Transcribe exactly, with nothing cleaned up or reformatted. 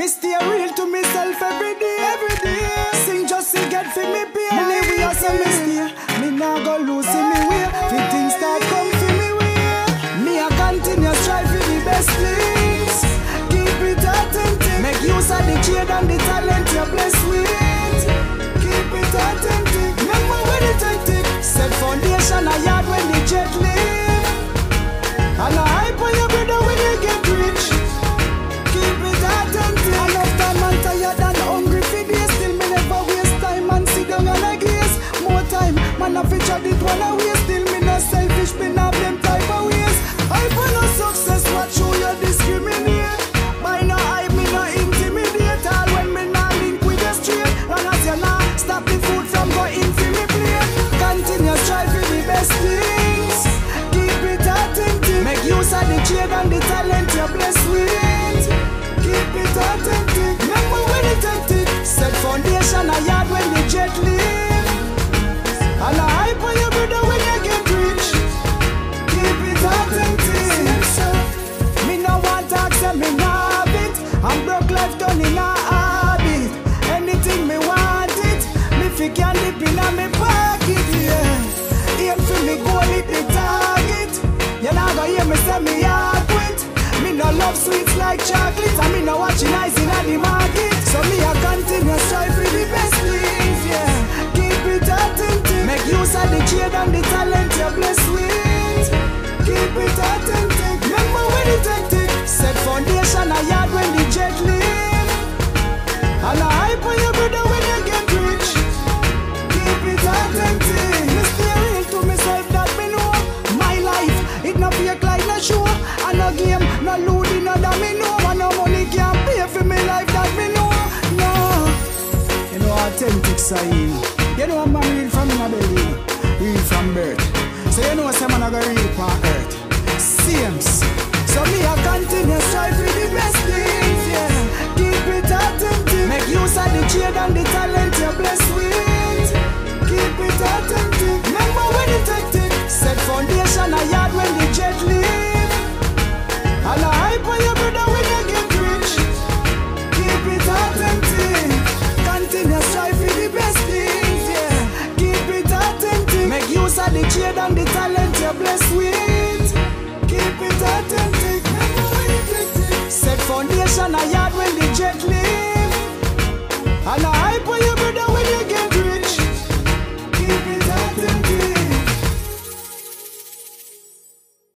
Me stay real to myself every day, every day. Sing just to get for me pay. My way I say me stay. Me nah go lose in me way. Fi things start come for me way. Me a continue strive for the best things. Keep it authentic. Make use of the trade and the talent you're blessed with. Keep it authentic. Remember when the tactic. Set foundation a yard when the jet live. And a hype on your brother when you get rich. Keep it authentic. Enough time I'm tired and hungry for this. Still me never waste time and sit down and I guess. More time, man I feature it one a waste. Still me no selfish, me not them type of ways. Hype on no success, watch who you discriminate. By no hype, me no intimidate. All when me not link with the street. And as you not stop the food from going for me plate. Continue strive for the best things. Keep it authentic. Make use of the trade and the talent you're blessed with. Keep it authentic. Remember when the tactic. Set foundation a yard when the jet live. And a hype on your brother when you get rich. Keep it authentic. So, me no want to accept me nah have it. I'm broke life done in a habit. Anything me want it. Me fi can dip in a me pocket, yeah. Aim for me goal hit the target. You nah go hear me say me hard quit. Me no love sweets like chocolate. And me no watching ice in the market. So me a continue strive for the best things, yeah. Keep it authentic. Make use of the trade and the talent you're blessed with. Keep it authentic. Remember when the tactic. Set foundation a yard when the jet live. And a hype on your brother when you get rich. Keep it authentic. Me stay real to myself that me know. My life, it no fake like no show. And no game, no looting, no that me know. And no money can pay for me life that me know. No, you know authentic sign. You know I'm real from my belly, real from birth. So you know some man a go real from earth. Seems. So me a continue strive for the best things, yeah. Keep it authentic. Make use of the trade and the talent you're blessed with. Keep it authentic. Remember when the tactic. Set foundation a yard when the jet live. And a hype on your brother when you get rich. Keep it authentic. Continue strive for the best things, yeah. Keep it authentic. Make use of the trade and the talent you're blessed with. Keep it authentic. Remember when the tactic. Set foundation a yard when the jet live. And a hype on your